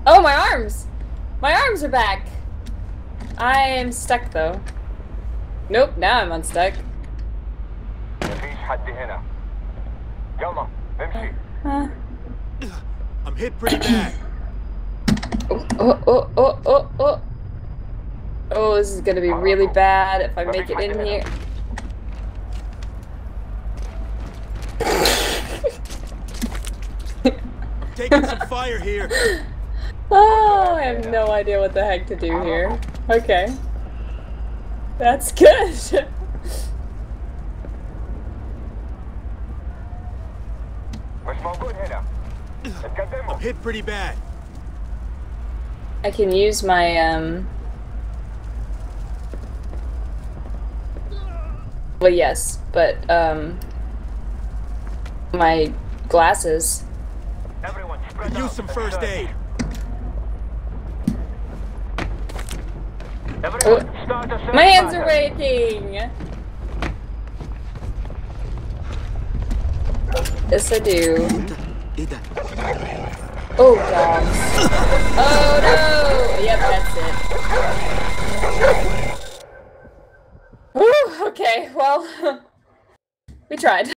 Oh, my arms! My arms are back! I am stuck, though. Nope, now I'm unstuck. I'm hit pretty bad. Oh. Oh, this is gonna be really bad if I make it in here. I'm taking some fire here. Oh, I have no idea what the heck to do here. Okay. That's good. I'm hit pretty bad. I can use my, well, yes, but, my glasses. Could use some first aid. Oh, my hands are waking! Yes, I do. Oh, God. Oh, no! Yep, that's it. Whew, okay, well, we tried.